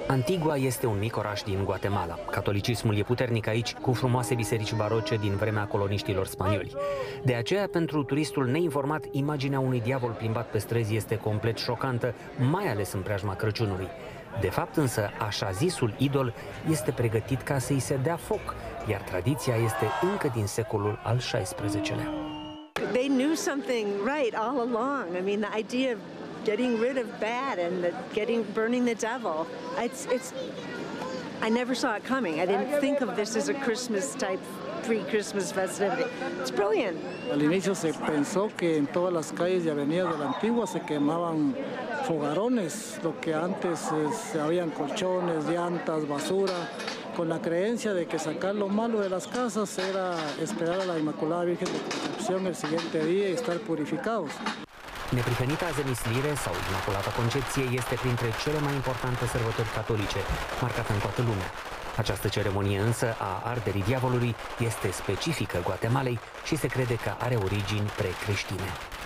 Antigua este un mic oraș din Guatemala. Catolicismul e puternic aici, cu frumoase biserici baroce din vremea coloniștilor spanioli. De aceea, pentru turistul neinformat, imaginea unui diavol plimbat pe străzi este complet șocantă, mai ales în preajma Crăciunului. De fapt însă, așa zisul idol este pregătit ca să-i se dea foc, iar tradiția este încă din secolul al XVI-lea. They knew something right all along. I mean, the idea of getting rid of bad and burning the devil. I never saw it coming. I didn't think of this as a Christmas type pre-Christmas festivity. It's brilliant. Al inicio se pensó que en todas las calles y avenidas de la Antigua se quemaban fogarones, lo que antes habían colchones, llantas, basura, con la creencia de que sacar lo malo de las casas era esperar a la Inmaculada Virgen de Concepción el siguiente día y estar purificados. Neprihănita Zemislire sau Imaculata Concepție este printre cele mai importante sărbători catolice, marcată în toată lumea. Această ceremonie însă a arderii diavolului este specifică Guatemalei și se crede că are origini pre-creștine.